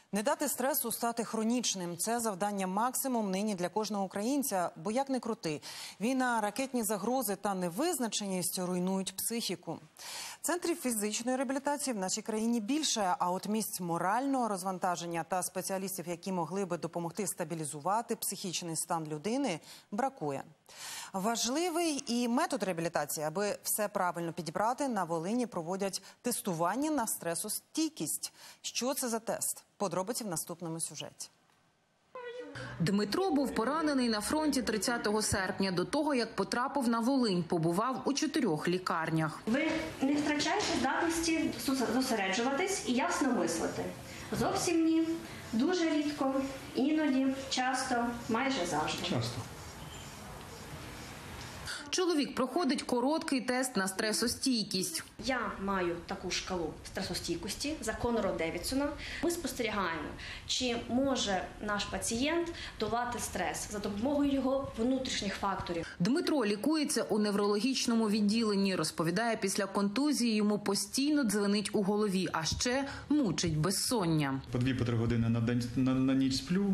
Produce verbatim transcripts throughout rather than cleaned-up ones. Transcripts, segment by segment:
Не дати стресу стати хронічним – це завдання максимум нині для кожного українця, бо як не крути, війна, ракетні загрози та невизначеність руйнують психіку. Центрів фізичної реабілітації в нашій країні більше, а от місць морального розвантаження та спеціалістів, які могли би допомогти стабілізувати психічний стан людини, бракує. Важливий і метод реабілітації, аби все правильно підібрати, на Волині проводять тестування на стресостійкість. Що це за тест? Подробиці в наступному сюжеті. Дмитро був поранений на фронті тридцятого серпня. До того, як потрапив на Волинь, побував у чотирьох лікарнях. Ви не втрачаєте здатності зосереджуватись і ясно мислити? Зовсім ні. Дуже рідко, іноді, часто, майже завжди. Часто. Чоловік проходить короткий тест на стресостійкість. Я маю таку шкалу стресостійкості за Конора Девідсона. Ми спостерігаємо, чи може наш пацієнт долати стрес за допомогою його внутрішніх факторів. Дмитро лікується у неврологічному відділенні. Розповідає, після контузії йому постійно дзвенить у голові, а ще мучить безсоння. По дві-по три години на день на, на ніч сплю.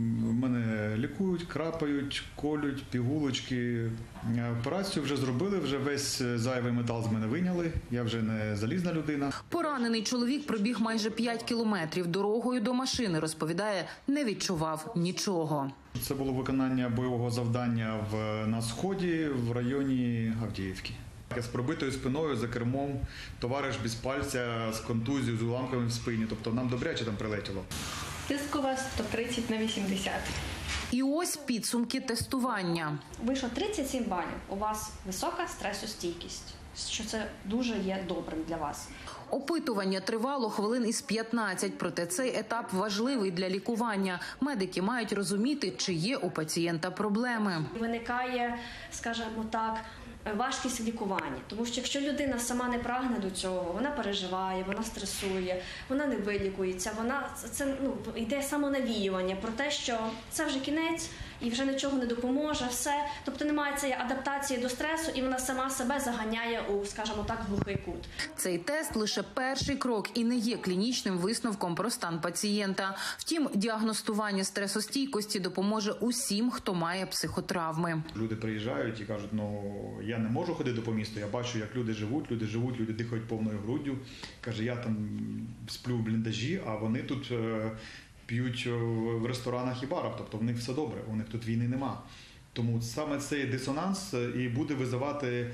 Мене лікують, крапають, колють, пігулочки. Операцію вже зробили, вже весь зайвий метал з мене вийняли. Я вже не залізна людина. Поранений чоловік пробіг майже п'ять кілометрів дорогою до машини. Розповідає, не відчував нічого. Це було виконання бойового завдання в, на Сході в районі Авдіївки. З пробитою спиною за кермом, товариш без пальця, з контузією, з уламками в спині. Тобто нам добряче там прилетіло. Тиск у вас сто тридцять на вісімдесят. І ось підсумки тестування. Вийшло тридцять сім балів. У вас висока стресостійкість, що це дуже є добрим для вас. Опитування тривало хвилин із п'ятнадцять, проте цей етап важливий для лікування. Медики мають розуміти, чи є у пацієнта проблеми. Виникає, скажімо так, важкість в лікуванні. Тому що якщо людина сама не прагне до цього, вона переживає, вона стресує, вона не вилікується, вона, це ну, йде самонавіювання про те, що це вже кінець і вже нічого не допоможе, все. Тобто немає цієї адаптації до стресу і вона сама себе заганяє у, скажімо так, глухий кут. Цей тест – лише перший крок і не є клінічним висновком про стан пацієнта. Втім, діагностування стресостійкості допоможе усім, хто має психотравми. Люди приїжджають і кажуть, ну, я не можу ходити по місту, я бачу, як люди живуть, люди живуть, люди дихають повною груддю. Каже, я там сплю в бліндажі, а вони тут е, п'ють в ресторанах і барах, тобто в них все добре, у них тут війни нема. Тому саме цей дисонанс і буде визивати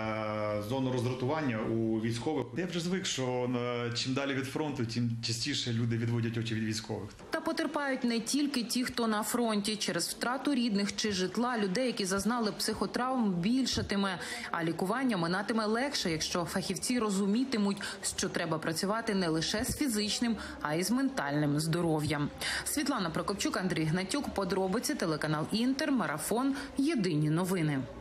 е, зону роздратування у військових. Я вже звик, що е, чим далі від фронту, тим частіше люди відводять очі від військових. Та потерпають не тільки ті, хто на фронті. Через втрату рідних чи житла людей, які зазнали психотравм, більшатиме. А лікування минатиме легше, якщо фахівці розумітимуть, що треба працювати не лише з фізичним, а й з ментальним здоров'ям. Світлана Прокопчук, Андрій Гнатюк. Подробиці, телеканал Інтер, Марафон. Єдині новини.